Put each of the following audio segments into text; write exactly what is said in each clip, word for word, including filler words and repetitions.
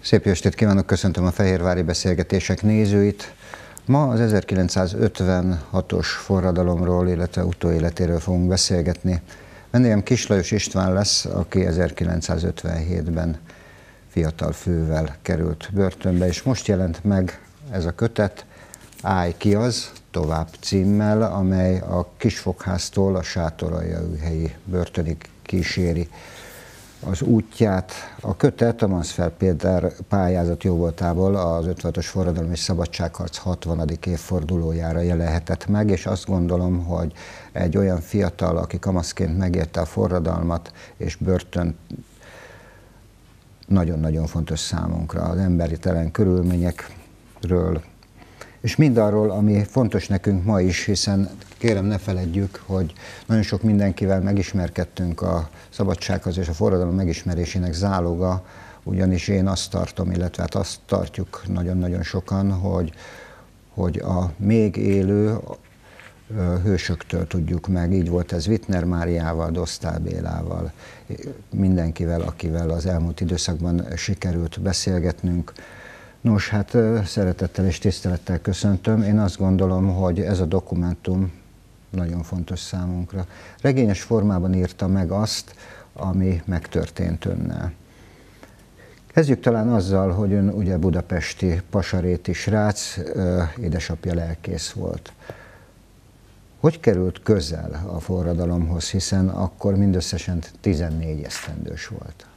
Szép jó estét kívánok, köszöntöm a Fehérvári Beszélgetések nézőit. Ma az ezerkilencszázötvenhatos forradalomról, illetve utóéletéről fogunk beszélgetni. Vendégem Kiss Lajos István lesz, aki ezerkilencszázötvenhétben fiatal fővel került börtönbe, és most jelent meg ez a kötet, Állj ki az, tovább címmel, amely a Kisfogháztól a Sátoraljaújhelyi börtönig kíséri az útját. A kötet a Mansfeld Péter pályázat jóvoltából az ötvenhatos forradalom és szabadságharc hatvanadik évfordulójára jelenhetett meg, és azt gondolom, hogy egy olyan fiatal, aki kamaszként megérte a forradalmat és börtön, nagyon-nagyon fontos számunkra az emberitelen körülményekről, és mindarról, ami fontos nekünk ma is, hiszen kérem ne feledjük, hogy nagyon sok mindenkivel megismerkedtünk a szabadsághoz és a forradalom megismerésének záloga, ugyanis én azt tartom, illetve hát azt tartjuk nagyon-nagyon sokan, hogy, hogy a még élő hősöktől tudjuk meg. Így volt ez Wittner Máriával, Dostál Bélával, mindenkivel, akivel az elmúlt időszakban sikerült beszélgetnünk. Nos, hát szeretettel és tisztelettel köszöntöm. Én azt gondolom, hogy ez a dokumentum nagyon fontos számunkra. Regényes formában írta meg azt, ami megtörtént önnel. Kezdjük talán azzal, hogy ön ugye budapesti pasaréti srác, édesapja lelkész volt. Hogy került közel a forradalomhoz, hiszen akkor mindösszesen tizennégy esztendős volt?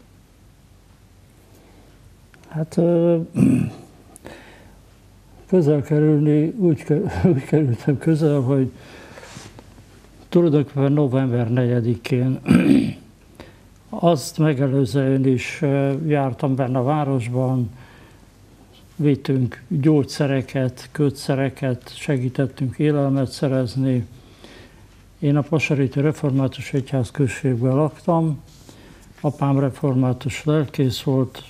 Hát közel kerülni, úgy, úgy kerültem közel, hogy tulajdonképpen november negyedikén, azt megelőzően is jártam benne a városban, vittünk gyógyszereket, kötszereket, segítettünk élelmet szerezni. Én a Pasaréti Református Egyház községben laktam, apám református lelkész volt,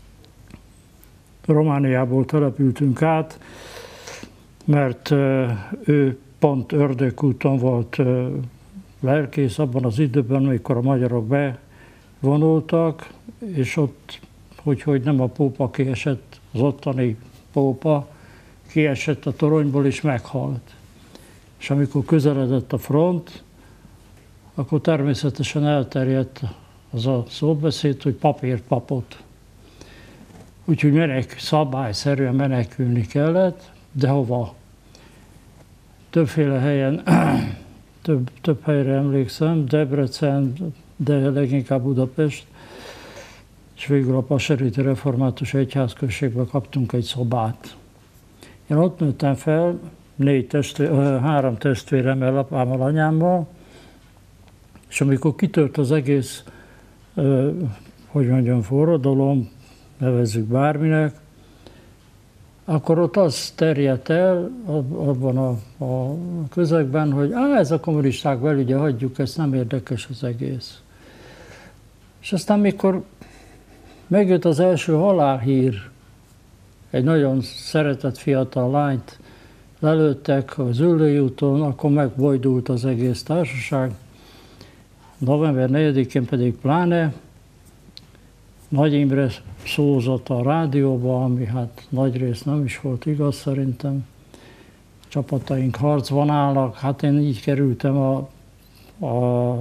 Romániából települtünk át, mert ő pont Ördögúton volt lelkész abban az időben, amikor a magyarok bevonultak, és ott, hogy, hogy nem a pópa kiesett, az ottani pópa kiesett a toronyból és meghalt. És amikor közeledett a front, akkor természetesen elterjedt az a szóbeszéd, hogy papírt papot. Úgyhogy menek, szabályszerűen menekülni kellett, de hova? Többféle helyen, több, több helyre emlékszem, Debrecen, de leginkább Budapest, és végül a Pasaréti Református Egyházközségben kaptunk egy szobát. Én ott nőttem fel, négy testvér, három testvéremmel, apámmal, anyámmal, és amikor kitört az egész, hogy mondjam, forradalom, nevezzük bárminek, akkor ott az terjedt el abban a, a közegben, hogy á, ez a kommunisták belügye, hagyjuk, ezt nem érdekes az egész. És aztán mikor megjött az első halálhír, egy nagyon szeretett fiatal lányt lelőttek az Üllői úton, akkor megbojdult az egész társaság. november negyedikén pedig pláne, Nagy Imre szózott a rádióba, ami hát nagyrészt nem is volt igaz szerintem. Csapataink harcban állnak, hát én így kerültem a, a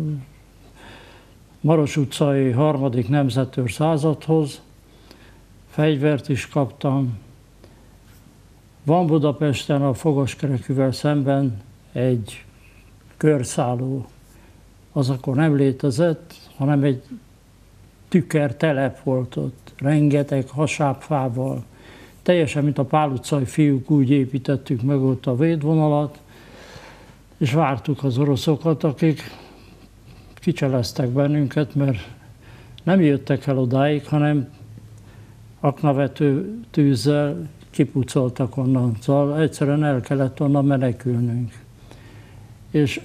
Maros utcai harmadik nemzetőr századhoz, fegyvert is kaptam. Van Budapesten a Fogaskerekűvel szemben egy körszálló. Az akkor nem létezett, hanem egy tükörtelep volt ott, rengeteg hasábfával. Teljesen, mint a Pál utcai fiúk, úgy építettük meg ott a védvonalat, és vártuk az oroszokat, akik kicseleztek bennünket, mert nem jöttek el odáig, hanem aknavető tűzzel kipucoltak onnan. Szóval egyszerűen el kellett onnan menekülnünk. És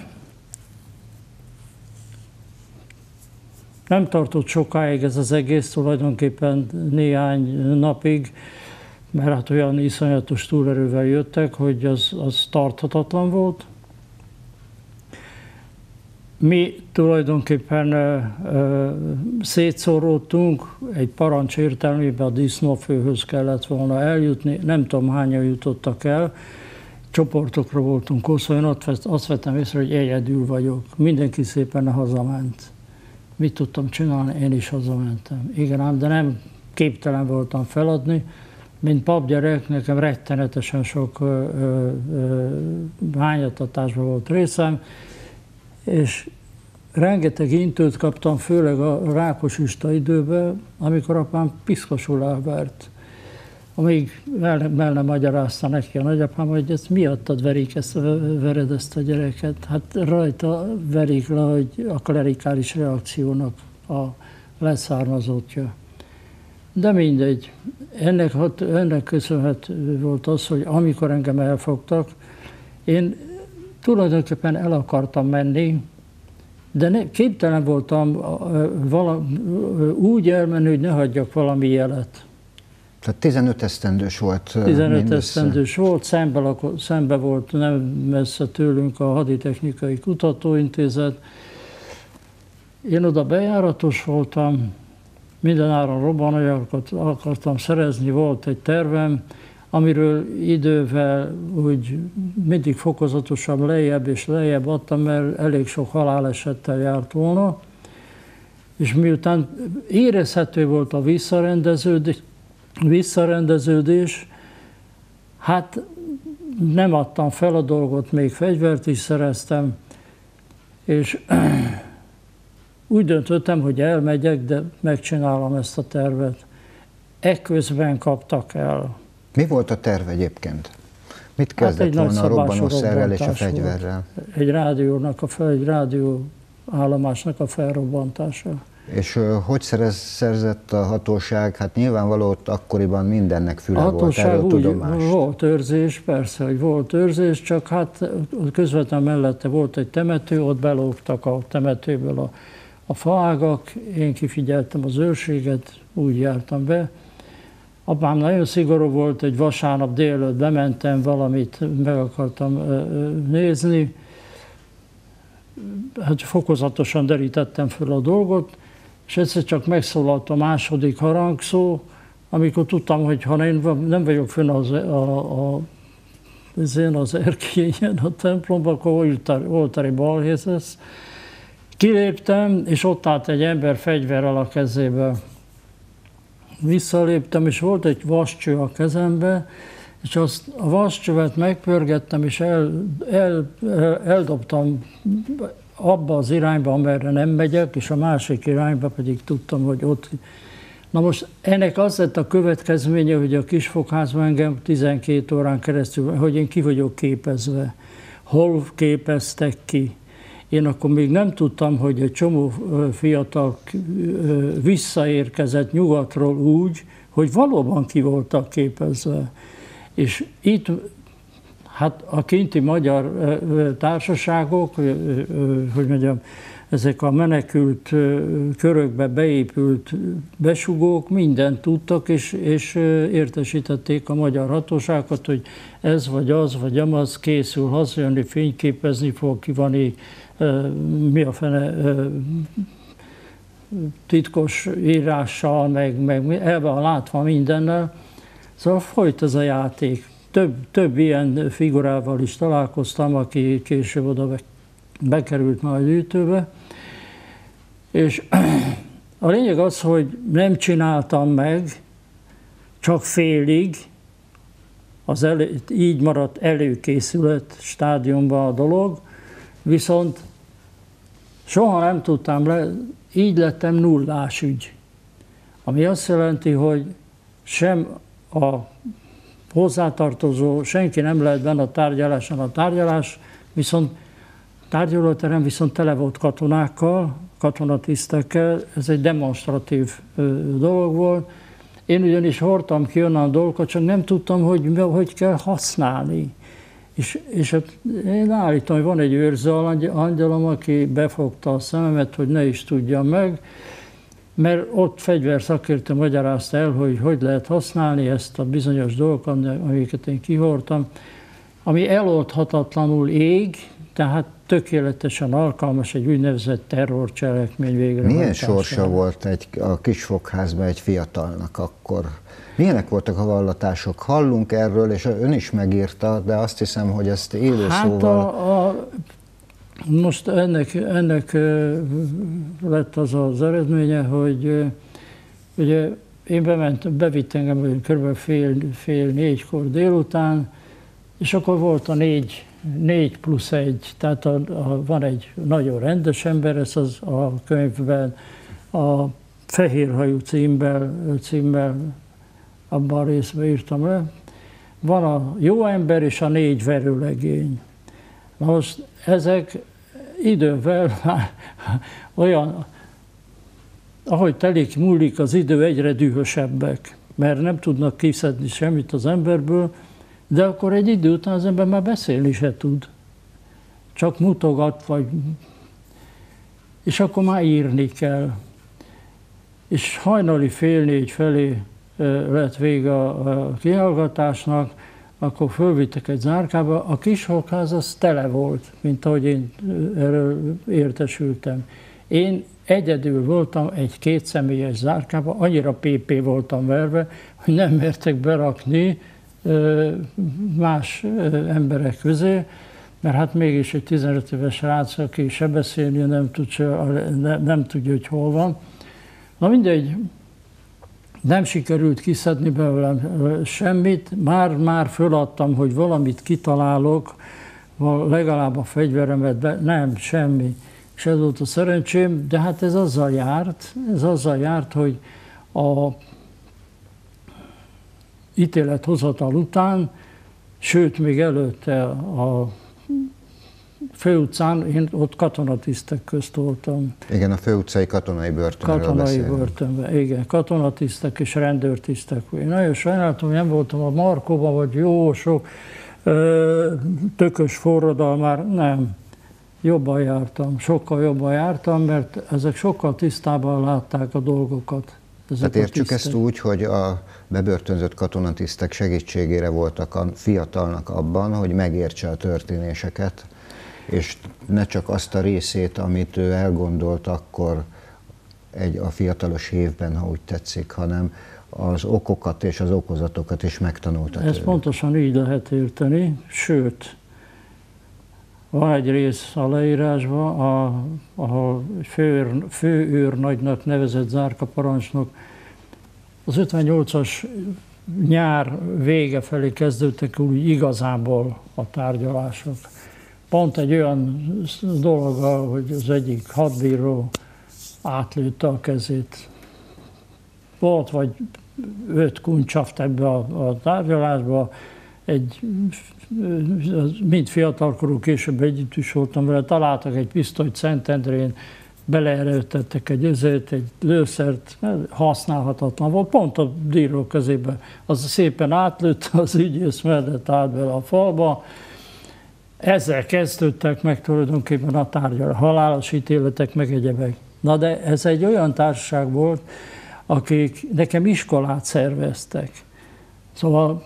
nem tartott sokáig ez az egész, tulajdonképpen néhány napig, mert hát olyan iszonyatos túlerővel jöttek, hogy az, az tarthatatlan volt. mi tulajdonképpen ö, ö, szétszóródtunk, egy parancs értelmében a disznófőhöz kellett volna eljutni, nem tudom hányan jutottak el, csoportokra voltunk osztva, én ott azt vettem észre, hogy egyedül vagyok, mindenki szépen hazament. Mit tudtam csinálni? Én is hazamentem. Igen ám, de nem képtelen voltam feladni, mint papgyerek, nekem rettenetesen sok ö, ö, ö, hányatatásban volt részem, és rengeteg intőt kaptam, főleg a rákosista időben, amikor apám piszkosul elvert. Amíg el, el nem magyarázta neki a nagyapám, hogy ezt miattad verik, ezt, vered ezt a gyereket. Hát rajta verik le, hogy a klerikális reakciónak a leszármazottja. De mindegy. Ennek, ennek köszönhető volt az, hogy amikor engem elfogtak, én tulajdonképpen el akartam menni, de ne, képtelen voltam vala, úgy elmenni, hogy ne hagyjak valami jelet. Tehát tizenöt esztendős volt tizenöt esztendős volt, szembe, lakott, szembe volt nem messze tőlünk a Haditechnikai Kutatóintézet. Én oda bejáratos voltam, mindenáron robbananyagokat akartam szerezni, volt egy tervem, amiről idővel úgy mindig fokozatosan lejjebb és lejjebb adtam, mert elég sok halálesettel járt volna. És miután érezhető volt a visszarendeződés, visszarendeződés, hát nem adtam fel a dolgot, még fegyvert is szereztem, és úgy döntöttem, hogy elmegyek, de megcsinálom ezt a tervet. Ekközben kaptak el. Mi volt a terv egyébként? Mit kezdett hát volna a robbanószerrel és a fegyverrel? Volt. Egy rádiónak, a, egy rádióállomásnak a felrobbantása. És uh, hogy szerez, szerzett a hatóság? Hát nyilvánvaló ott akkoriban mindennek füle a volt erről tudomást. Volt őrzés, persze, hogy volt őrzés, csak hát közvetlen mellette volt egy temető, ott belógtak a temetőből a, a faágak, én kifigyeltem az őrséget, úgy jártam be. Apám nagyon szigorú volt, egy vasárnap délelőtt bementem, valamit meg akartam nézni. Hát fokozatosan derítettem föl a dolgot, és egyszer csak megszólalt a második harangszó, amikor tudtam, hogy ha én nem vagyok fönn az, a, a, az, az erkélyen a templomban, akkor oltári balhész lesz. Kiléptem, és ott állt egy ember fegyverrel a kezébe. Visszaléptem, és volt egy vascső a kezembe, és azt a vascsövet megpörgettem, és el, el, el, eldobtam abba az irányba, amerre nem megyek, és a másik irányba pedig tudtam, hogy ott. Na most ennek az lett a következménye, hogy a kisfogházban engem tizenkét órán keresztül, hogy én ki vagyok képezve. Hol képeztek ki? Én akkor még nem tudtam, hogy egy csomó fiatal visszaérkezett nyugatról úgy, hogy valóban ki voltak képezve. És itt hát a kinti magyar társaságok, hogy mondjam, ezek a menekült körökbe beépült besugók mindent tudtak, és, és értesítették a magyar hatóságokat, hogy ez vagy az, vagy amaz készül hazajönni, fényképezni fog, ki van így, mi a fene titkos írással, meg, meg elve a látva mindennel. Szóval folyt ez a játék. Több, több ilyen figurával is találkoztam, aki később oda bekerült már a gyűjtőbe. És a lényeg az, hogy nem csináltam meg, csak félig, az elő, így maradt előkészület stádiumban a dolog, viszont soha nem tudtam le, így lettem nullás ügy. Ami azt jelenti, hogy sem a hozzátartozó, senki nem lehet benne a tárgyaláson, a tárgyalás, viszont tárgyalóterem viszont tele volt katonákkal, katonatisztekkel, ez egy demonstratív dolog volt. Én ugyanis hordtam ki onnan dolgokat, csak nem tudtam, hogy hogy kell használni. És, és én állítom, hogy van egy őrző angyalom, aki befogta a szememet, hogy ne is tudjam meg, mert ott fegyverszakértő magyarázta el, hogy hogy lehet használni ezt a bizonyos dolgokat, amiket én kihordtam, ami eloldhatatlanul ég, tehát tökéletesen alkalmas egy úgynevezett terrorcselekmény végrehajtására. Milyen sorsa volt egy, a kisfogházban egy fiatalnak akkor? Milyenek voltak a vallatások? Hallunk erről, és ön is megírta, de azt hiszem, hogy ezt élő hát szóval... A, a, most ennek, ennek lett az az eredménye, hogy ugye én bement, bevitt engem kb. fél, fél négykor délután, és akkor volt a négy, négy plusz egy, tehát a, a, van egy nagyon rendes ember, ez az a könyvben, a Fehérhajú címmel, címmel abban a részben írtam le. Van a jó ember és a négy verőlegény. Na most ezek idővel már olyan, ahogy telik, múlik az idő, egyre dühösebbek, mert nem tudnak kiszedni semmit az emberből, de akkor egy idő után az ember már beszélni se tud. Csak mutogat, vagy... És akkor már írni kell. És hajnali fél négy felé lett vége a kihallgatásnak, akkor fölvittek egy zárkába. A kisfogház az tele volt, mint ahogy én erről értesültem. Én egyedül voltam egy kétszemélyes zárkába, annyira pépé voltam verve, hogy nem mertek berakni más emberek közé, mert hát mégis egy tizenöt éves srác, aki se beszélni, nem, tud, nem, nem tudja, hogy hol van. Na mindegy, nem sikerült kiszedni belőlem semmit, már, már föladtam, hogy valamit kitalálok, legalább a fegyveremet, be, nem, semmi. És ez volt a szerencsém, de hát ez azzal járt, ez azzal járt, hogy a ítélethozatal után, sőt, még előtte a főutcán, én ott katonatisztek közt voltam. Igen, a főutcai katonai börtönről Katonai beszélünk. börtönben, igen, katonatisztek és rendőrtisztek. Én nagyon sajnáltam, hogy nem voltam a Markóban, vagy jó sok ö, tökös forradalmár, nem. Jobban jártam, sokkal jobban jártam, mert ezek sokkal tisztában látták a dolgokat. Tehát értsük ezt úgy, hogy a bebörtönzött katonatisztek segítségére voltak a fiatalnak abban, hogy megértse a történéseket, és ne csak azt a részét, amit ő elgondolt akkor egy, a fiatalos évben, ha úgy tetszik, hanem az okokat és az okozatokat is megtanulta. Ezt pontosan így lehet érteni, sőt, van egy rész a leírásban, ahol főőr, főőrnagynak nevezett zárkaparancsnok az ötvennyolcas nyár vége felé kezdődtek úgy igazából a tárgyalások. Pont egy olyan dologgal, hogy az egyik hadbíró átlőtte a kezét. Volt vagy öt kuncsaft ebbe a, a tárgyalásba, egy, mind fiatalkorú, később együtt is voltam vele, találtak egy pisztolyt Szentendrén, beleerőltettek egy özét, egy lőszert, használhatatlan volt, pont a bíró kezébe. Az szépen átlőtte, az ügyész mellett állt bele a falba. Ezzel kezdődtek meg tulajdonképpen a tárgyalások, halálos ítéletek, meg egyebek. Na de ez egy olyan társaság volt, akik nekem iskolát szerveztek. Szóval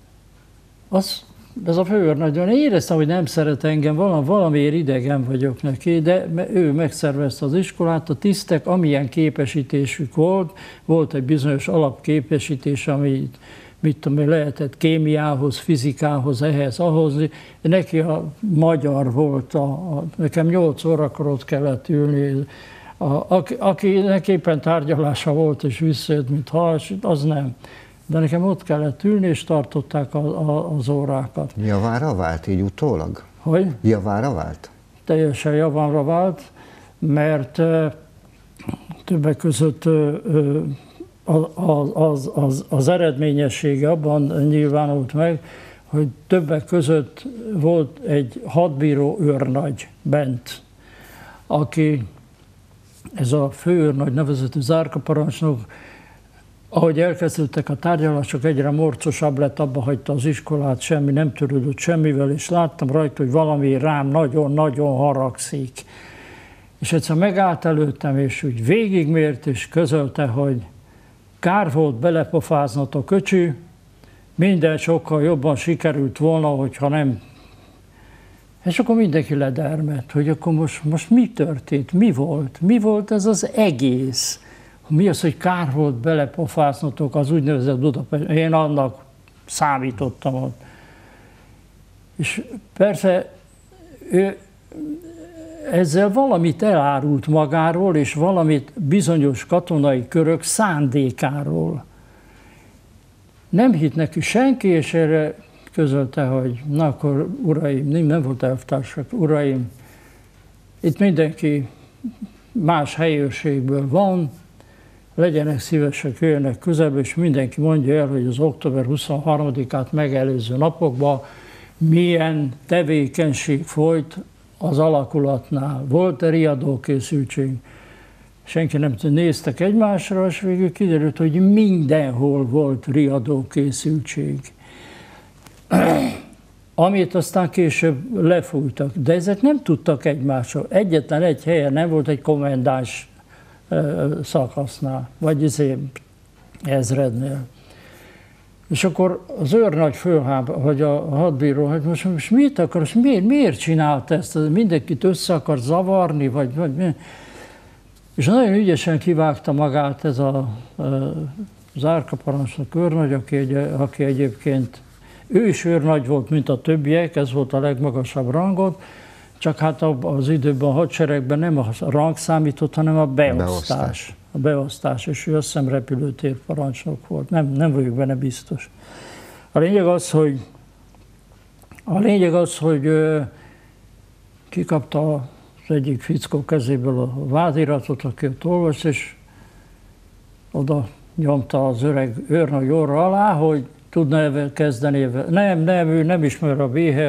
az, ez a főőrnagy, én éreztem, hogy nem szeret engem, valami, valamiért idegen vagyok neki, de ő megszervezte az iskolát, a tisztek, amilyen képesítésük volt, volt egy bizonyos alapképesítés, ami mit tudom, lehetett kémiához, fizikához, ehhez, ahhoz. Neki a magyar volt, a, a, nekem nyolc órakor ott kellett ülni, a, aki, akinek éppen tárgyalása volt és visszajött, mint hals, az nem. De nekem ott kellett ülni, és tartották a, a, az órákat. Javára vált így utólag? Hogy? Javára vált? Teljesen javamra vált, mert uh, többek között uh, az, az, az, az eredményessége abban nyilvánult meg, hogy többek között volt egy hadbíró őrnagy bent, aki, ez a főőrnagy nevezetű zárkaparancsnok, ahogy elkezdődtek a tárgyalások, egyre morcosabb lett, abba hagyta az iskolát, semmi, nem törődött semmivel, és láttam rajta, hogy valami rám nagyon-nagyon haragszik. És egyszer megállt előttem, és úgy végigmért, és közölte, hogy kár volt belepofáznat a köcsű, minden sokkal jobban sikerült volna, hogyha nem És akkor mindenki ledermedt, hogy akkor most, most mi történt, mi volt, mi volt ez az egész. Mi az, hogy kár volt belepofáznotok az úgynevezett Budapest. Én annak számítottam ott. És persze ő ezzel valamit elárult magáról, és valamit bizonyos katonai körök szándékáról. Nem hitt neki senki, és erre közölte, hogy na akkor uraim, nem, nem volt elvtársak, uraim, itt mindenki más helyőrségből van, legyenek szívesek, jöjjenek közelbe, és mindenki mondja el, hogy az október huszonharmadikát megelőző napokban milyen tevékenység folyt az alakulatnál. Volt-e riadókészültség? Senki nem tudta, néztek egymásra, és végül kiderült, hogy mindenhol volt riadókészültség. Amit aztán később lefújtak. De ezek nem tudtak egymásról. Egyetlen egy helyen nem volt egy kommendáns szakasznál, vagy izé ezrednél. És akkor az őrnagy főháb, vagy a hadbíró, hogy most, most mit akar, most miért, miért csinált ezt? Mindenkit össze akar zavarni, vagy, vagy mi? És nagyon ügyesen kivágta magát ez a, a zárkaparancsnok őrnagy, aki, egy, aki egyébként ő is őrnagy volt, mint a többiek, ez volt a legmagasabb rangot, csak hát az időben a hadseregben nem a rang számított, hanem a beosztás. beosztás. A beosztás, és ő azt hiszem repülőtér parancsnok volt, nem, nem vagyok benne biztos. A lényeg az, hogy, a lényeg az, hogy ö, kikapta az egyik fickó kezéből a vádiratot, aki ott olvas, és oda nyomta az öreg őrnagy orra alá, hogy tudna ezzel kezdeni. Nem, nem, ő nem ismer a véhe.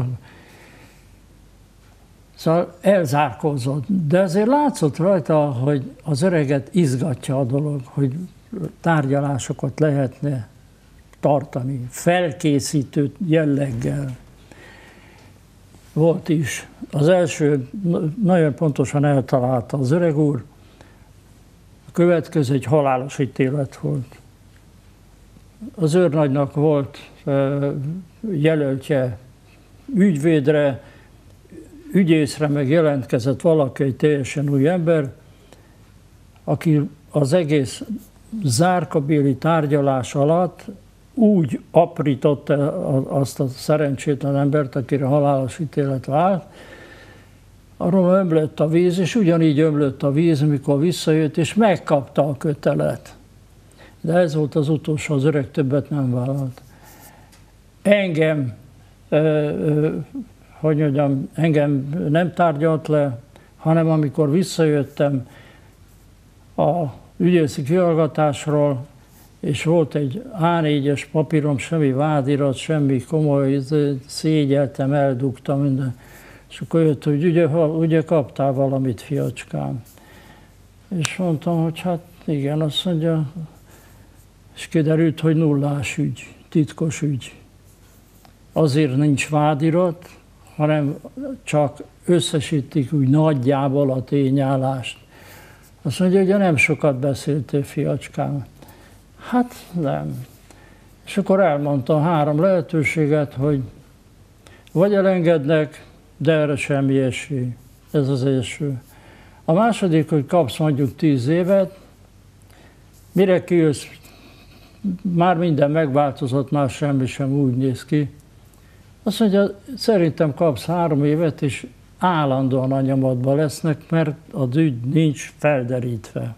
Szóval elzárkózott, de azért látszott rajta, hogy az öreget izgatja a dolog, hogy tárgyalásokat lehetne tartani, felkészítő jelleggel. Volt is. Az első nagyon pontosan eltalálta az öreg úr, a következő egy halálos ítélet volt. Az őrnagynak volt jelöltje ügyvédre, ügyészre meg jelentkezett valaki, egy teljesen új ember, aki az egész zárkabéli tárgyalás alatt úgy aprította azt a szerencsétlen embert, akire halálos ítélet vált, arról ömlött a víz, és ugyanígy ömlött a víz, amikor visszajött, és megkapta a kötelet. De ez volt az utolsó, az öreg többet nem vállalt. Engem, ö, ö, hogy mondjam, engem nem tárgyalt le, hanem amikor visszajöttem a ügyészi kihallgatásról, és volt egy á négyes papírom, semmi vádirat, semmi komoly, szégyeltem, eldugtam minden. És akkor jött, hogy ugye, ugye kaptál valamit, fiacskám. És mondtam, hogy hát igen, azt mondja, és kiderült, hogy nullás ügy, titkos ügy. Azért nincs vádirat, hanem csak összesítik úgy nagyjából a tényállást. Azt mondja, hogy nem sokat beszéltél, fiacskám. Hát nem. És akkor elmondtam három lehetőséget, hogy vagy elengednek, de erre semmi esély. Ez az első. A második, hogy kapsz mondjuk tíz évet, mire kijössz, már minden megváltozott, már semmi sem úgy néz ki. Azt mondja, szerintem kapsz három évet, és állandóan a nyomadban lesznek, mert az ügy nincs felderítve.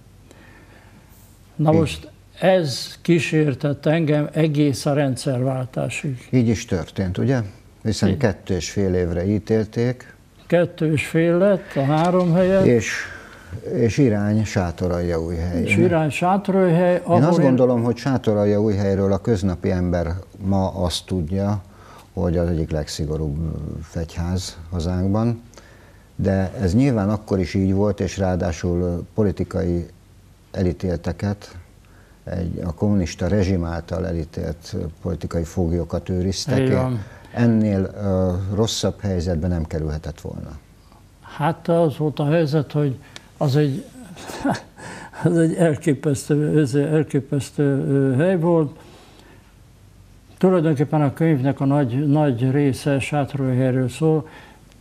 Na most ez kísértett engem egész a rendszerváltásig. Így is történt, ugye? Hiszen Így. kettő és fél évre ítélték. Kettő és fél lett a három helyet. És, és irány Sátoraljaújhely. És irány Sátoraljaújhely. Én azt én... gondolom, hogy Sátoraljaújhelyről a köznapi ember ma azt tudja, hogy az egyik legszigorúbb fegyház hazánkban, de ez nyilván akkor is így volt, és ráadásul politikai elítélteket, egy, a kommunista rezsim által elítélt politikai foglyokat őriztek. Ennél uh, rosszabb helyzetben nem kerülhetett volna. Hát az volt a helyzet, hogy az egy, az egy elképesztő, ez egy elképesztő hely volt. Tulajdonképpen a könyvnek a nagy, nagy része Sátoraljaújhelyről szól.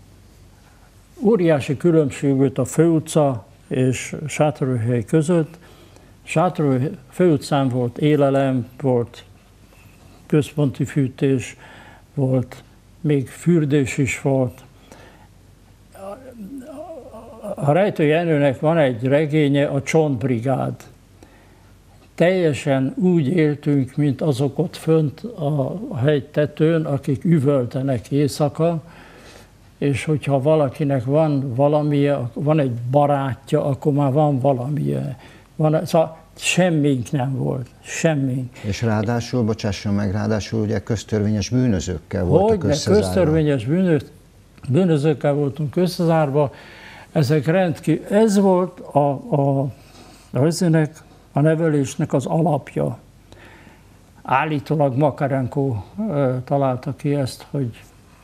óriási különbség volt a főutca és Sátoraljaújhely között. Sátoraljaújhely főutcán volt élelem, volt központi fűtés, volt, még fürdés is volt. A Rejtő Jenőnek van egy regénye, a Csontbrigád. Teljesen úgy éltünk, mint azok ott fönt a hegytetőn, akik üvöltenek éjszaka, és hogyha valakinek van valamilyen, van egy barátja, akkor már van valamilyen. Van, szóval semmink nem volt, semmink. És ráadásul, bocsásson meg, ráadásul ugye köztörvényes bűnözőkkel voltak összezárva. Köztörvényes bűnöz, bűnözőkkel voltunk összezárva. Ezek rendkívül, ez volt a, a, a, a nevelésnek az alapja. Állítólag Makarenko e, találta ki ezt, hogy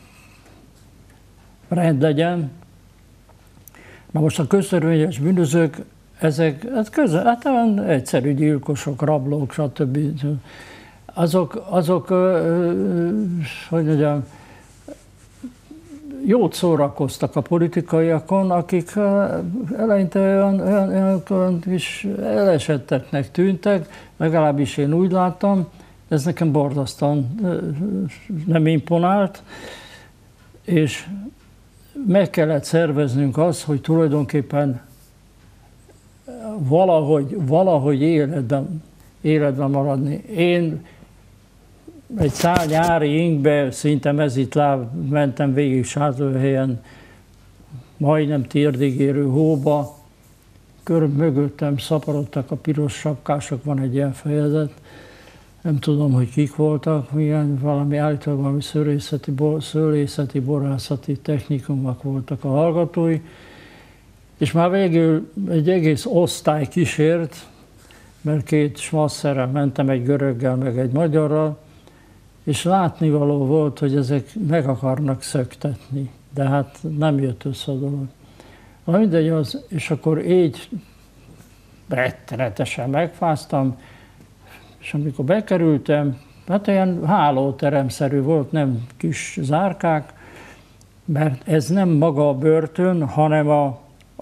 rend legyen. Na most a köztörvényes bűnözők, ezek hát közel, hát egyszerű gyilkosok, rablók, stb. Azok, azok hogy mondjam, jót szórakoztak a politikaiakon, akik eleinte olyan, olyan, olyan, olyan kis elesetteknek tűntek, legalábbis én úgy láttam, ez nekem borzasztóan nem imponált, és meg kellett szerveznünk azt, hogy tulajdonképpen valahogy, valahogy életben, életben maradni. Én egy szál nyári ingbe, szinte mezitláb mentem végig Sátoraljaújhelyen, majdnem térdig érő hóba, körül mögöttem szaporodtak a piros sapkások, van egy ilyen fejezet, nem tudom, hogy kik voltak, milyen, valami állítólag valami szőlészeti, szőlészeti, borászati technikumok voltak a hallgatói, és már végül egy egész osztály kísért, mert két smasszerrel mentem, egy göröggel, meg egy magyarral, és látnivaló volt, hogy ezek meg akarnak szöktetni, de hát nem jött össze a dolog. Na mindegy az, és akkor így rettenetesen megfáztam, és amikor bekerültem, hát ilyen hálóteremszerű volt, nem kis zárkák, mert ez nem maga a börtön, hanem a, a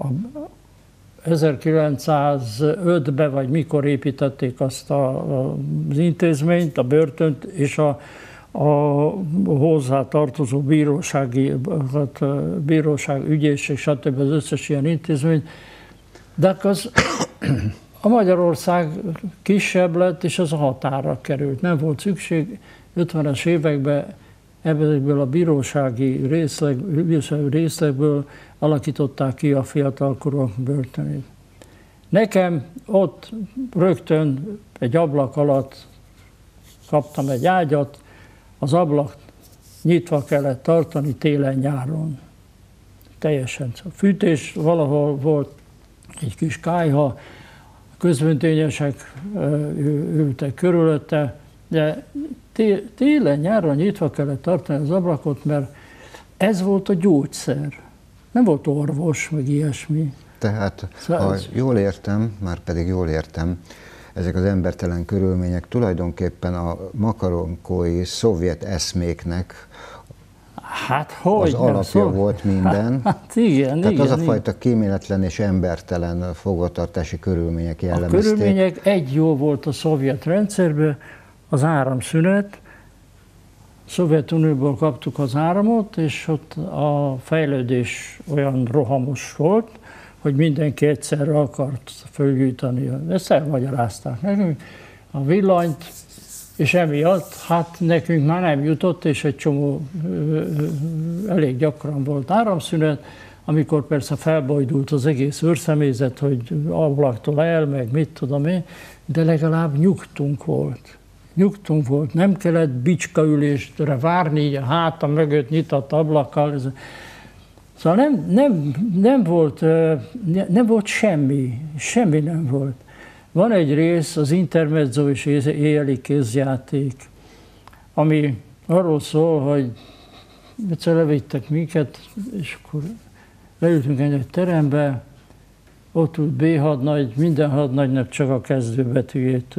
ezerkilencszázötben, vagy mikor építették azt a, az intézményt, a börtönt, és a, a hozzá tartozó bírósági, bíróság, ügyészség, stb. Az összes ilyen intézmény. De az a Magyarország kisebb lett, és az a határra került. Nem volt szükség. ötvenes években ebből a bírósági részleg, részlegből alakították ki a fiatalkorúak börtönét. Nekem ott rögtön egy ablak alatt kaptam egy ágyat, az ablak nyitva kellett tartani télen-nyáron. Teljesen. A fűtés valahol volt, egy kis kályha, közöntényesek ültek körülötte, de télen-nyáron nyitva kellett tartani az ablakot, mert ez volt a gyógyszer. Nem volt orvos, meg ilyesmi. Tehát, ha jól értem, már pedig jól értem, ezek az embertelen körülmények tulajdonképpen a makaronkói szovjet eszméknek hát, hogy az nem, alapja szó... volt minden. Hát igen, Tehát igen, az a igen. fajta kíméletlen és embertelen fogvatartási körülmények jellemezték. A körülmények egy jó volt a szovjet rendszerben, az áramszünet. Szovjetunióból kaptuk az áramot, és ott a fejlődés olyan rohamos volt, hogy mindenki egyszerre akart fölgyújtani. Ezt elmagyarázták nekünk, a villanyt, és emiatt hát nekünk már nem jutott, és egy csomó elég gyakran volt áramszünet, amikor persze felbojdult az egész őrszemélyzet, hogy ablaktól el, meg mit tudom én, de legalább nyugtunk volt. Nyugtunk volt, nem kellett bicskaüléstre várni, így a háta mögött nyitott ablakkal. Szóval nem, nem, nem, volt, nem volt semmi, semmi nem volt. Van egy rész, az intermezzo és éjjeli kézjáték, ami arról szól, hogy egyszer levittek minket, és akkor leültünk egy terembe, ott ült B hadnagy, minden hadnagynak csak a kezdőbetűjét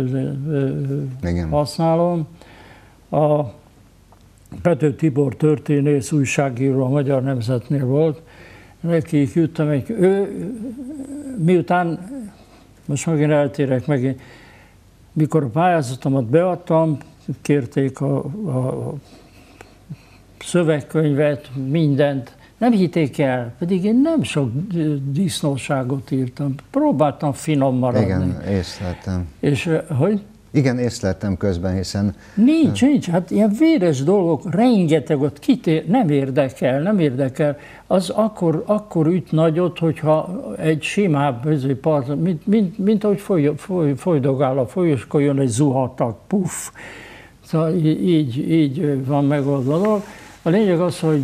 használom. A Pető Tibor történész, újságíró a Magyar Nemzetnél volt, nekik juttam egy, ő, miután, most megint eltérek megint, mikor a pályázatomat beadtam, kérték a, a szövegkönyvet, mindent, nem hitték el, pedig én nem sok disznóságot írtam, próbáltam finom maradni. Igen, észleltem. És hogy? Igen, észleltem közben, hiszen... Nincs, nincs, hát ilyen véres dolgok, rengeteg ott kitér, nem érdekel, nem érdekel. Az akkor, akkor üt nagyot, hogyha egy simább part, mint, mint, mint ahogy foly, foly, folydogál a folyosón, jön egy zuhatag, puff. Szóval így, így van megoldva a dolog. A lényeg az, hogy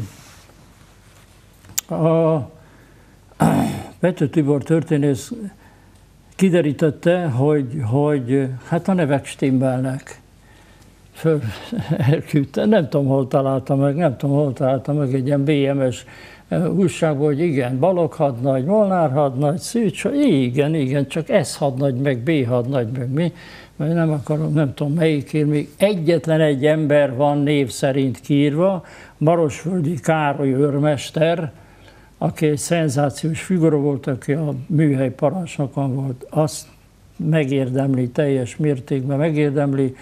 a Pető Tibor történész kiderítette, hogy, hogy hát a nevek stimmelnek. Föl elküldte, nem tudom, hol találta meg, nem tudom, hol találta meg egy ilyen bé em es újságban, hogy igen, Balogh hadnagy, Molnár hadnagy, Szűcs, igen, igen, csak S hadnagy, meg B hadnagy, meg mi, mert nem akarom, nem tudom melyikért, még egyetlen egy ember van név szerint kiírva, Marosvölgyi Károly őrmester, aki egy szenzációs figura volt, aki a műhely parancsnokon volt, azt megérdemli, teljes mértékben megérdemli.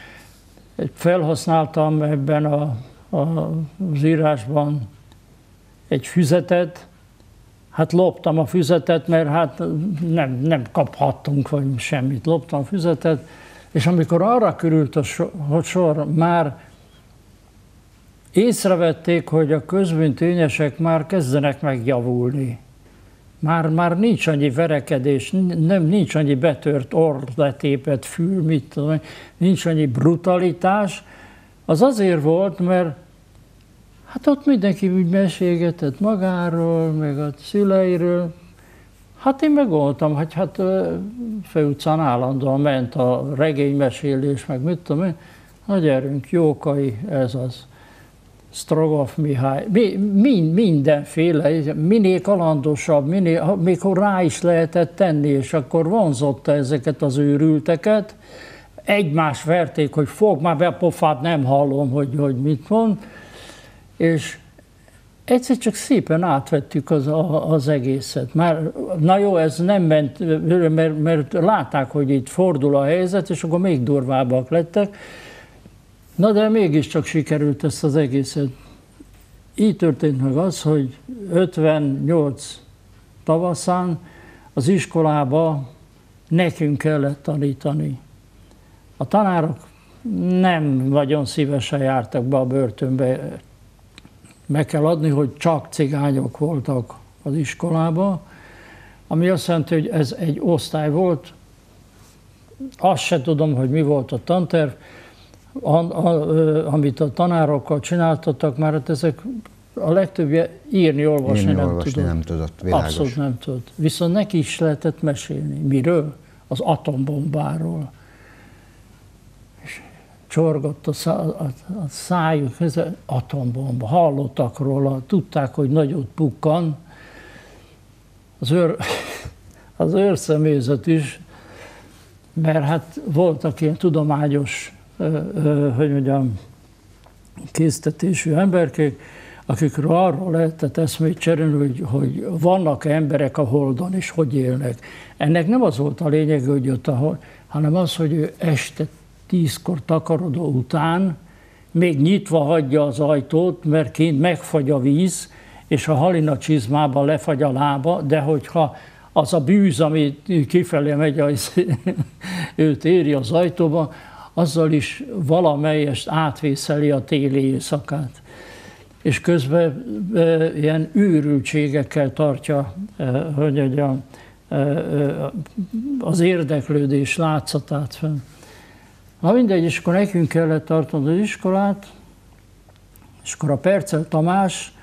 Felhasználtam ebben a, a, az írásban egy füzetet, hát loptam a füzetet, mert hát nem, nem kaphattunk vagy semmit, loptam a füzetet, és amikor arra került a sor, a sor már észrevették, hogy a közbűntényesek már kezdenek megjavulni. Már, már nincs annyi verekedés, nem, nincs annyi betört orr, letépett fül, mit tudom, nincs annyi brutalitás. Az azért volt, mert hát ott mindenki úgy mesélgetett magáról, meg a szüleiről. Hát én megoldtam, hogy hát Főutcán állandóan ment a regénymesélés, meg mit tudom én. Na gyerünk, Jókai, ez az. Strogoff Mihály, mind, mindenféle, minél kalandosabb, minél, mikor rá is lehetett tenni, és akkor vonzotta ezeket az őrülteket. Egymást verték, hogy fog már be a pofát, nem hallom, hogy, hogy mit mond. És egyszer csak szépen átvettük az, az egészet. Már, na jó, ez nem ment, mert, mert látták, hogy itt fordul a helyzet, és akkor még durvábbak lettek. Na de mégiscsak sikerült ezt az egészet. Így történt meg az, hogy ötvennyolc tavaszán az iskolába nekünk kellett tanítani. A tanárok nem nagyon szívesen jártak be a börtönbe. Meg kell adni, hogy csak cigányok voltak az iskolában, ami azt jelenti, hogy ez egy osztály volt. Azt se tudom, hogy mi volt a tanterv. A, a, amit a tanárokkal csináltattak, már hát ezek a legtöbbje írni, olvasni, írni, nem, olvasni tudott. nem tudott. Világos. Abszolút nem tudott. Viszont neki is lehetett mesélni. Miről? Az atombombáról. És csorgott a, szá, a, a szájuk, ez atombomba. Hallottak róla, tudták, hogy nagyot pukkan. Az, őr, az őrszemélyzet is, mert hát voltak ilyen tudományos hogy mondjam, késztetésű emberkék, akikről arról lehetett eszmét cserélni, hogy, hogy vannak emberek a Holdon, és hogy élnek. Ennek nem az volt a lényeg, hogy ott a Hold, hanem az, hogy ő este tízkor takarodó után még nyitva hagyja az ajtót, mert kint megfagy a víz, és a halina csizmában lefagy a lába, de hogyha az a bűz, ami kifelé megy, az, őt éri az ajtóba, azzal is valamelyest átvészeli a téli éjszakát. És közben e, ilyen őrültségekkel tartja, e, hogy mondjam, e, e, az érdeklődés látszatát fenn. Na mindegy, és akkor nekünk kellett tartani az iskolát, és akkor a Percel Tamás,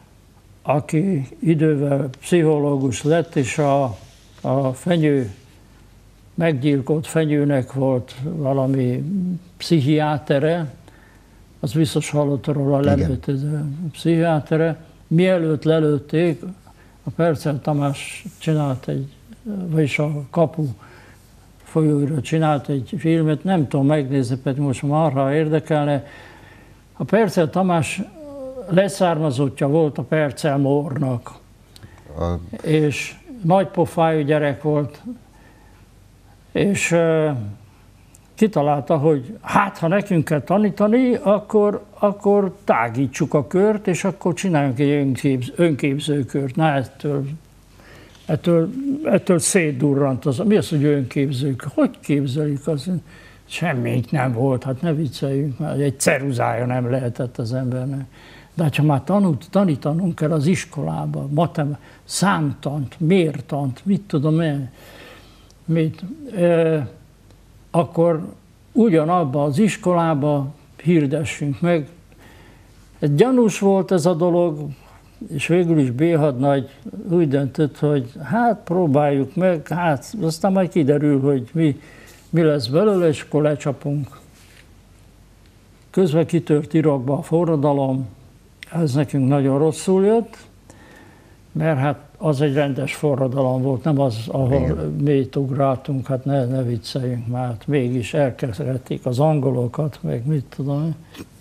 aki idővel pszichológus lett, és a, a fenyő, meggyilkolt fenyőnek volt valami pszichiátere, az biztos hallott róla, lemétező pszichiátere. Mielőtt lelőtték, a Percel Tamás csinált egy, vagyis a Kapu folyóira csinált egy filmet, nem tudom megnézni, pedig most marha érdekelne. A Percel Tamás leszármazottja volt a Percel Mórnak. A... És nagy pofájú gyerek volt, és uh, kitalálta, hogy hát, ha nekünk kell tanítani, akkor, akkor tágítsuk a kört, és akkor csináljunk egy önképz, önképzőkört. Na, ettől, ettől, ettől szétdurrant az. Mi az, hogy önképzők? Hogy képzelik az? Semmit nem volt, hát ne vicceljünk már, egy ceruzája nem lehetett az embernek. De ha már tanult, tanítanunk kell az iskolába, matem, számtant, mértant, mit tudom én, mit, e, akkor ugyanabban az iskolába hirdessünk meg. Egy gyanús volt ez a dolog, és végül is bé hadnagy úgy döntött, hogy hát próbáljuk meg, hát aztán majd kiderül, hogy mi, mi lesz belőle, és akkor lecsapunk. Közben kitört Irakba a forradalom, ez nekünk nagyon rosszul jött, mert hát az egy rendes forradalom volt, nem az, ahol mélyt ugráltunk, hát ne, ne vicceljünk már, hát mégis elkezdették az angolokat, meg mit tudom.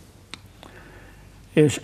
És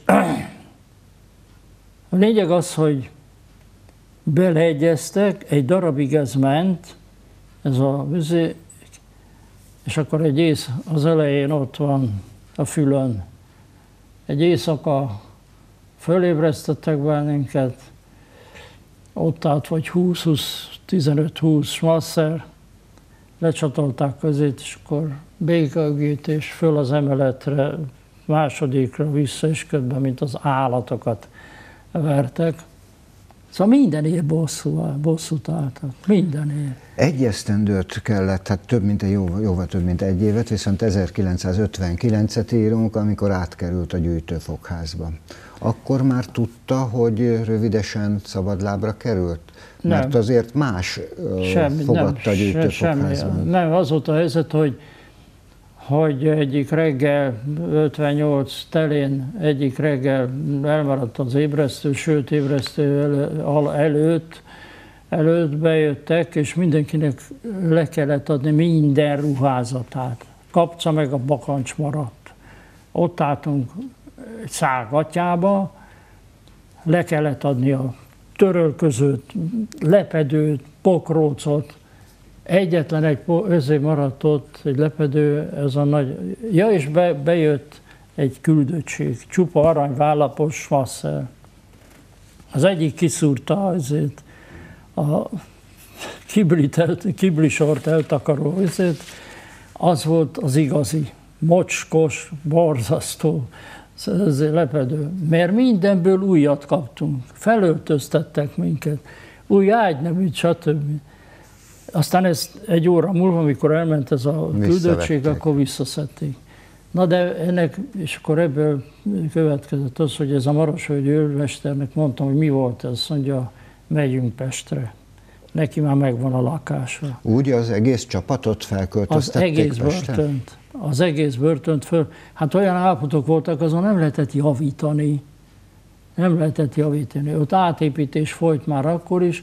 a lényeg az, hogy beleegyeztek, egy darabig ez ment, ez a vizé, és akkor egy ész, az elején ott van a fülön, egy éjszaka fölébresztettek bennünket, ott állt vagy húsz, tizenöt-húsz smasszer, lecsatolták közét, és akkor békaügítés föl az emeletre, másodikra vissza, és közben, mint az állatokat vertek. Szóval mindenért bosszú, bosszút álltak, mindenért. Egy esztendőt kellett, hát több mint egy, jóval, jóval több mint egy évet, viszont ezerkilencszázötvenkilencet írunk, amikor átkerült a gyűjtőfogházba. Akkor már tudta, hogy rövidesen szabadlábra került? Nem. Mert azért más semmi, fogadta nem, a gyűjtőfogházban. Semmi. Nem, az volt a helyzet, hogy, hogy egyik reggel, ötvennyolc telén egyik reggel elmaradt az ébresztő, sőt ébresztő elő, előtt, előtt bejöttek, és mindenkinek le kellett adni minden ruházatát. Kapca meg a bakancs maradt. Ott álltunk egy szál gatyába, le kellett adni a törölközőt, lepedőt, pokrócot. Egyetlen egy özé maradt ott, egy lepedő, ez a nagy... Ja, és be, bejött egy küldöttség, csupa aranyvállapos smasszer. Az egyik kiszúrta azért a kiblisort eltakaró azért, az volt az igazi, mocskos, borzasztó lepedő. Mert mindenből újat kaptunk, felöltöztettek minket, új ágyneműt, stb. Aztán ezt egy óra múlva, amikor elment ez a küldöttség, akkor visszaszedték. Na de ennek, és akkor ebből következett az, hogy ez a marosvölgyi őrmesternek mondtam, hogy mi volt ez, azt mondja, megyünk Pestre. Neki már megvan a lakása. Úgy az egész csapatot felköltöztették Az egész Pestre? börtönt. Az egész börtönt föl. Hát olyan állapotok voltak, azon nem lehetett javítani. Nem lehetett javítani. Ott átépítés folyt már akkor is.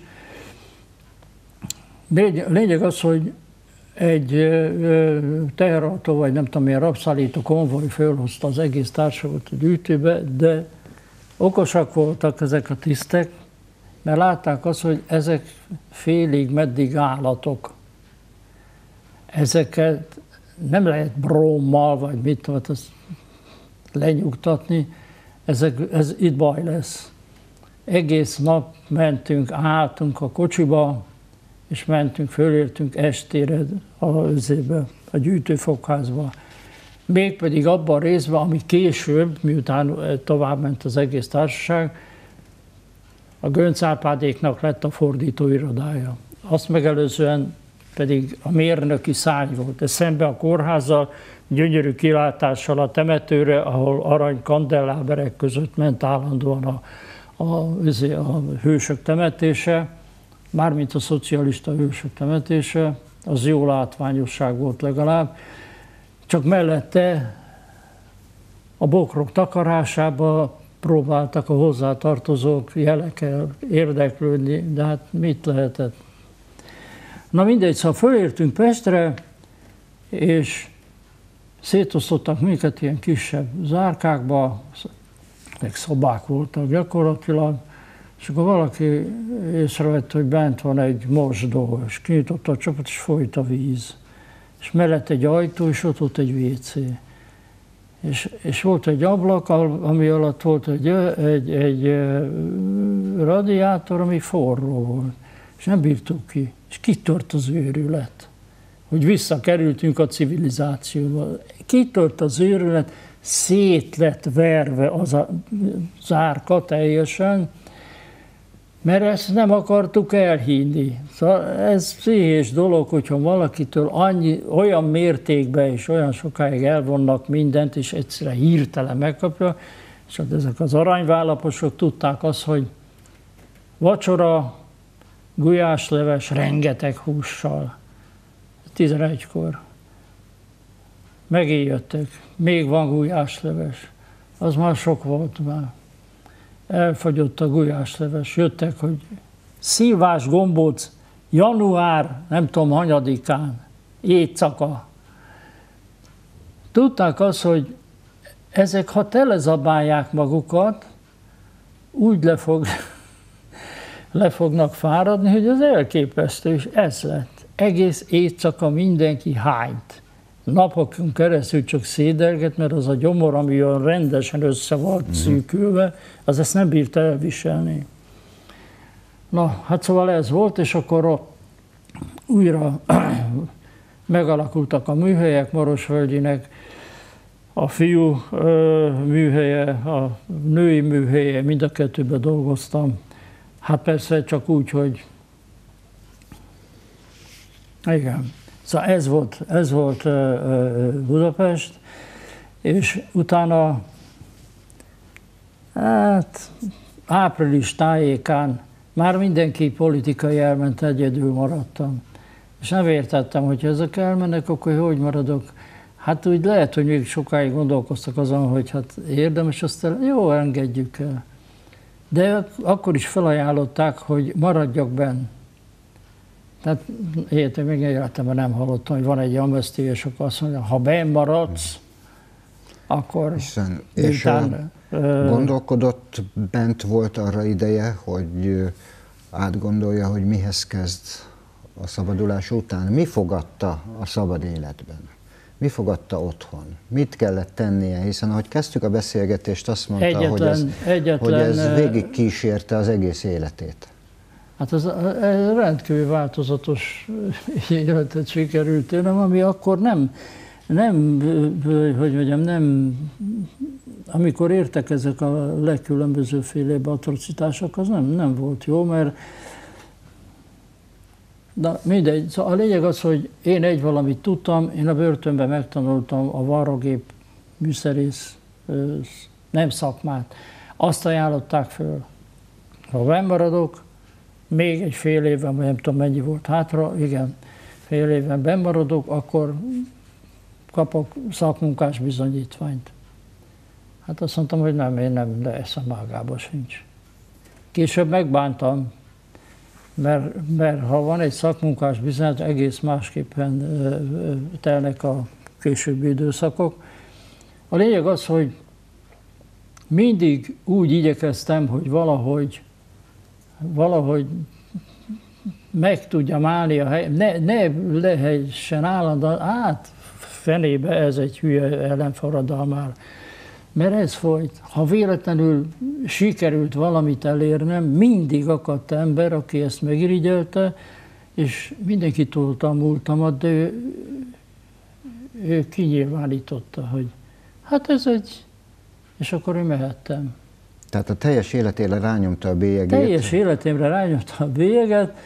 Lényeg az, hogy egy teherautó, vagy nem tudom milyen rabszállító konvoj fölhozta az egész társaságot a gyűjtőbe, de okosak voltak ezek a tisztek, mert látták azt, hogy ezek félig meddig állatok. Ezeket nem lehet brómmal, vagy mit tudom, azt lenyugtatni, ezek, ez itt baj lesz. Egész nap mentünk, álltunk a kocsiba, és mentünk, fölértünk estére a, a gyűjtőfogházba. Mégpedig abban a részben, ami később, miután továbbment az egész társaság, a Gönc Árpádéknak lett a fordítóirodája. Azt megelőzően pedig a mérnöki szárny volt. Ez szemben a kórházzal, gyönyörű kilátással a temetőre, ahol arany kandelláberek között ment állandóan a, a, a hősök temetése, mármint a szocialista hősök temetése, az jó látványosság volt legalább. Csak mellette a bokrok takarásába próbáltak a hozzátartozók jelekkel érdeklődni, de hát mit lehetett? Na mindegy, szóval fölértünk Pestre, és szétosztottak minket ilyen kisebb zárkákba, meg szobák voltak gyakorlatilag, És akkor valaki észrevette, hogy bent van egy mosdó, és kinyitotta a csapot, és folyt a víz. És mellett egy ajtó, és ott volt egy vé cé. És, és volt egy ablak, ami alatt volt egy, egy, egy radiátor, ami forró volt. És nem bírtuk ki. És kitört az őrület. Hogy visszakerültünk a civilizációba. Kitört az őrület, szét lett verve az a zárka teljesen, mert ezt nem akartuk elhinni. Szóval ez pszichés dolog, hogyha valakitől annyi, olyan mértékben és olyan sokáig elvonnak mindent, és egyszerűen hirtelen megkapja, és hát ezek az aranyvállaposok tudták azt, hogy vacsora, gulyásleves, rengeteg hússal. tizenegykor. Megint jöttek, még van gulyásleves. Az már sok volt már. Elfogyott a gulyásleves. Jöttek, hogy szilvás gombóc, január, nem tudom, hanyadikán, éjszaka. Tudták azt, hogy ezek, ha telezabálják magukat, úgy le, fog, le fognak fáradni, hogy az elképesztő, és ez lett. Egész éjszaka mindenki hányt. Napokon keresztül csak szédelget, mert az a gyomor, ami olyan rendesen össze volt szűkülve, az ezt nem bírta elviselni. Na, hát szóval ez volt, és akkor újra megalakultak a műhelyek, Marosvölgyinek a fiú műhelye, a női műhelye, mind a kettőben dolgoztam. Hát persze csak úgy, hogy igen. Szóval ez volt, ez volt Budapest, és utána, hát április tájékán már mindenki politikai elment, egyedül maradtam. És nem értettem, hogy ezek elmennek, akkor hogy maradok? Hát úgy lehet, hogy még sokáig gondolkoztak azon, hogy hát érdemes, aztán jó, engedjük el. De akkor is felajánlották, hogy maradjak benn. Tehát értem, még életemben nem hallottam, hogy van egy amnestia, és akkor azt mondja, ha benn maradsz, akkor... Hiszen, és után, ö, gondolkodott, bent volt arra ideje, hogy átgondolja, hogy mihez kezd a szabadulás után. Mi fogadta a szabad életben? Mi fogadta otthon? Mit kellett tennie? Hiszen ahogy kezdtük a beszélgetést, azt mondta, egyetlen, hogy, ez, egyetlen, hogy ez végig kísérte az egész életét. Hát ez rendkívül változatos életet sikerült tőlem, ami akkor nem, nem, hogy mondjam, nem, amikor értek ezek a legkülönbözőfélébb atrocitások, az nem, nem volt jó, mert de mindegy. Szóval a lényeg az, hogy én egy valamit tudtam, én a börtönben megtanultam a varrogép műszerész nem szakmát. Azt ajánlották föl, ha benn maradok, még egy fél évben, vagy nem tudom mennyi volt hátra, igen, fél évben benn maradok, akkor kapok szakmunkás bizonyítványt. Hát azt mondtam, hogy nem, én nem, de eszem ágába sincs. Később megbántam, mert, mert ha van egy szakmunkás bizonyítvány, egész másképpen telnek a későbbi időszakok. A lényeg az, hogy mindig úgy igyekeztem, hogy valahogy valahogy meg tudjam állni a hely, ne, ne lehessen állandóan, át fenébe ez egy hülye ellenforradalmár. Mert ez folyt. Ha véletlenül sikerült valamit elérnem, mindig akadt ember, aki ezt megirigyelte, és mindenki tolta a múltamat, de ő, ő kinyilvánította, hogy hát ez egy, és akkor én mehettem. Tehát a teljes életére rányomta a bélyegét? Teljes életemre rányomta a bélyeget.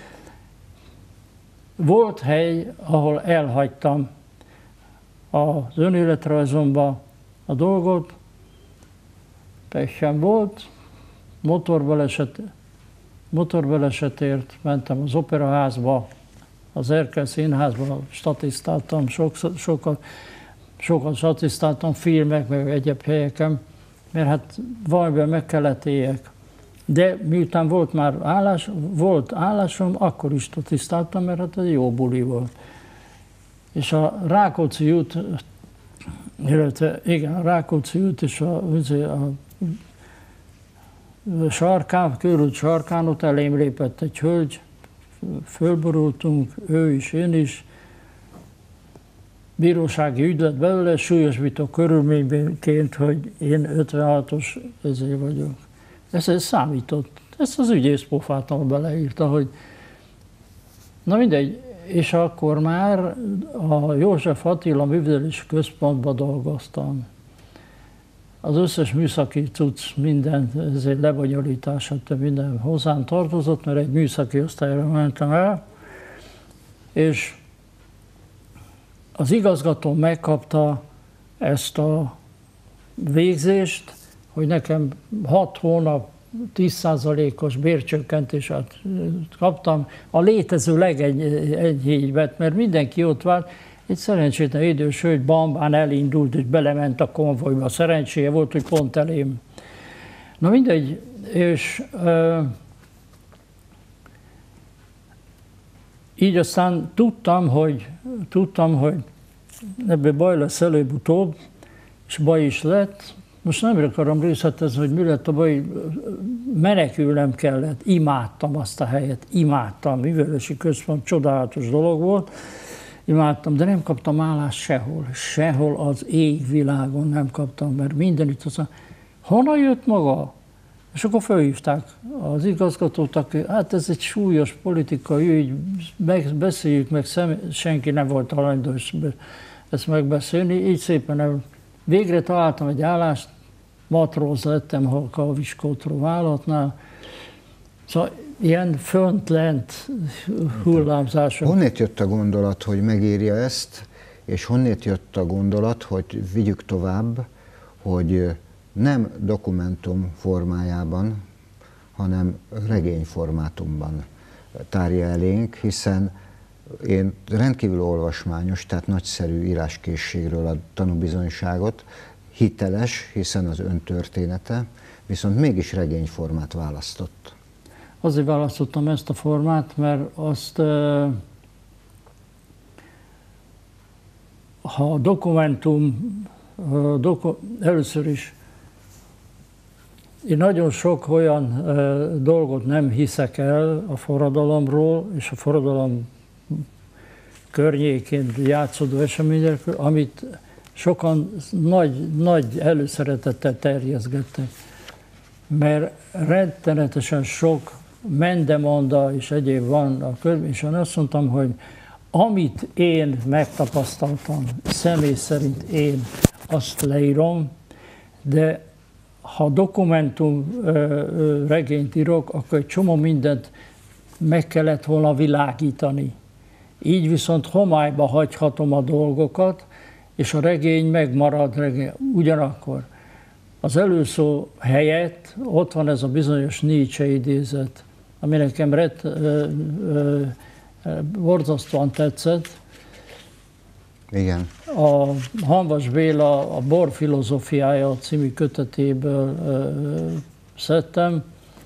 Volt hely, ahol elhagytam az önéletrajzomba a dolgot, pechem volt, motorbaleset, motorbalesetért mentem az operaházba, az Erkel Színházba, statisztáltam, sokat, sokat, sokat statisztáltam, filmek, meg egyéb helyeken, mert hát valamiben meg kellett éljek. De miután volt már állás, volt állásom, akkor is statisztáltam, mert hát ez jó buli volt. És a Rákóczi út, illetve igen, a Rákóczi út és a, a sarkán, körült sarkán, ott elém lépett egy hölgy, fölborultunk, ő is, én is. Bírósági ügy lett belőle, súlyosbító körülményként, hogy én ötvenhatos ezért vagyok. Ez, ez számított. Ezt az ügyész pofátlanul beleírta, hogy na mindegy, és akkor már a József Attila Művelési Központban dolgoztam. Az összes műszaki cucc, minden, ezért lebonyolítása, minden hozzám tartozott, mert egy műszaki osztályra mentem el, és az igazgató megkapta ezt a végzést, hogy nekem hat hónap tíz százalékos bércsökkentést kaptam a létező legenyhívőbbet, mert mindenki ott várt. Egy szerencsétlen idős hölgy bambán elindult, és belement a konvojba. Szerencséje volt, hogy pont elém. Na mindegy, és e, így aztán tudtam, hogy, tudtam, hogy ebből baj lesz előbb-utóbb, és baj is lett. Most nem akarom részletezni, hogy mi lett a baj, menekülnem kellett, imádtam azt a helyet, imádtam, művelési központ, csodálatos dolog volt, imádtam, de nem kaptam állást sehol, sehol az égvilágon nem kaptam, mert mindenütt azt mondja, honnan jött maga? És akkor felhívták az igazgatót, aki, hát ez egy súlyos politikai ügy, meg, beszéljük meg, szem, senki nem volt hajlandós ezt megbeszélni, így szépen nem. Végre találtam egy állást, matróz lettem a Kaviskótró vállalatnál, szóval ilyen fönt-lent hullámzások. Honnét jött a gondolat, hogy megírja ezt, és honnét jött a gondolat, hogy vigyük tovább, hogy nem dokumentum formájában, hanem regény formátumban tárja elénk, hiszen én rendkívül olvasmányos, tehát nagyszerű íráskészségről a tanúbizonyságot, hiteles, hiszen az öntörténete, viszont mégis regényformát választott. Azért választottam ezt a formát, mert azt, ha a dokumentum, doku, először is én nagyon sok olyan dolgot nem hiszek el a forradalomról, és a forradalom környékén játszódó eseményekről, amit sokan nagy, nagy előszeretettel terjeszgettek. Mert rettenetesen sok mendemonda és egyéb van a körben, és én azt mondtam, hogy amit én megtapasztaltam, személy szerint én azt leírom, de ha dokumentum regényt írok, akkor egy csomó mindent meg kellett volna világítani. Így viszont homályba hagyhatom a dolgokat, és a regény megmarad regény. Ugyanakkor az előszó helyett ott van ez a bizonyos Nietzsche idézet, ami nekem ret, ö, ö, borzasztóan tetszett. Igen. A Hamvas Béla a Bor filozófiája című kötetéből ö, szedtem.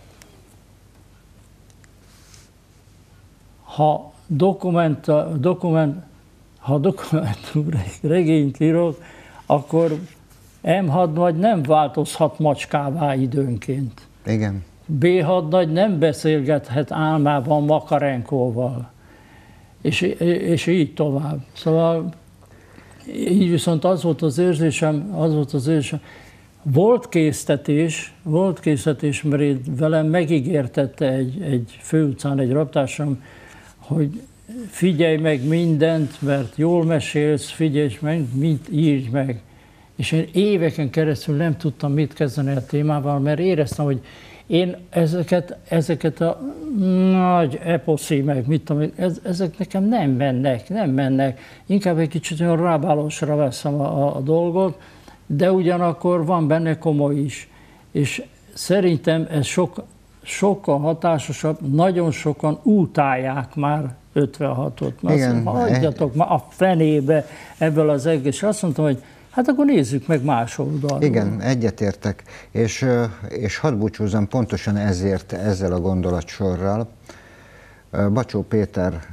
Ha dokument, dokument, ha dokumentum regényt írok, akkor em hadnagy nem változhat macskává időnként. Igen. bé hadnagy nem beszélgethet álmában Makarenkóval. És, és így tovább. Szóval így viszont az volt az érzésem, az volt az érzésem, volt késztetés, volt késztetés, mert velem megígértette egy, egy főutcán egy raptársam, hogy figyelj meg mindent, mert jól mesélsz, figyelj meg, mint írj meg. És én éveken keresztül nem tudtam mit kezdeni a témával, mert éreztem, hogy én ezeket, ezeket a nagy eposzi, meg mit tudom, ez, ezek nekem nem mennek, nem mennek. Inkább egy kicsit olyan rábálósra veszem a, a, a dolgot, de ugyanakkor van benne komoly is. És szerintem ez sok, sokkal hatásosabb, nagyon sokan utálják már ötvenhatot. Igen. Hagyjatok már a fenébe ebből az egész. Azt mondtam, hogy hát akkor nézzük meg más oldalról. Igen, egyetértek, és, és hadd búcsúzzam pontosan ezért, ezzel a gondolatsorral. Bacsó Péternek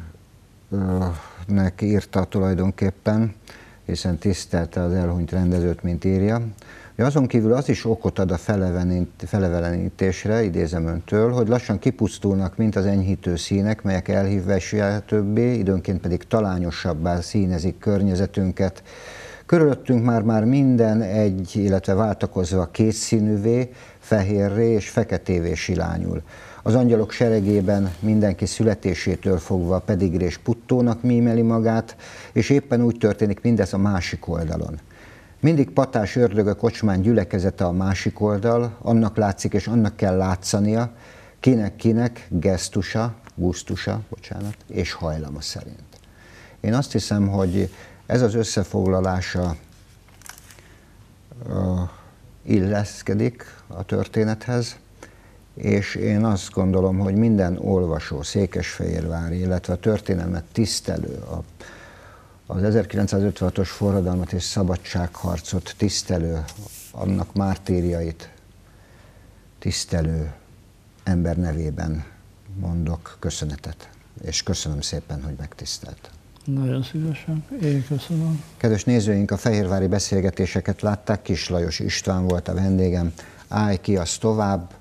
írta tulajdonképpen, hiszen tisztelte az elhunyt rendezőt, mint írja, De azon kívül az is okot ad a felevelenítésre, idézem öntől, hogy lassan kipusztulnak, mint az enyhítő színek, melyek elhívásjelhetőbbé, időnként pedig talányosabbá színezik környezetünket. Körülöttünk már-már minden egy, illetve váltakozva kétszínűvé, fehérré és feketévé silányul. Az angyalok seregében mindenki születésétől fogva pedigrés puttónak mímeli magát, és éppen úgy történik mindez a másik oldalon. Mindig patás ördög a kocsmán gyülekezete a másik oldal, annak látszik és annak kell látszania, kinek-kinek gesztusa, gusztusa, bocsánat, és hajlama szerint. Én azt hiszem, hogy ez az összefoglalása uh, illeszkedik a történethez, és én azt gondolom, hogy minden olvasó, székesfehérvári, illetve a történelmet tisztelő, a, az ezerkilencszázötvenhatos forradalmat és szabadságharcot tisztelő, annak mártírjait tisztelő ember nevében mondok köszönetet, és köszönöm szépen, hogy megtisztelt. Nagyon szívesen. Én köszönöm. Kedves nézőink, a fehérvári beszélgetéseket látták, Kis Lajos István volt a vendégem. Állj ki, az tovább.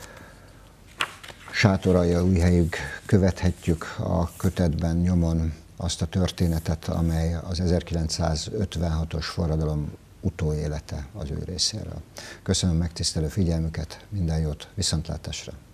Sátoraljaújhelyig követhetjük a kötetben nyomon azt a történetet, amely az ezerkilencszázötvenhatos forradalom utóélete az ő részéről. Köszönöm megtisztelő figyelmüket, minden jót, viszontlátásra!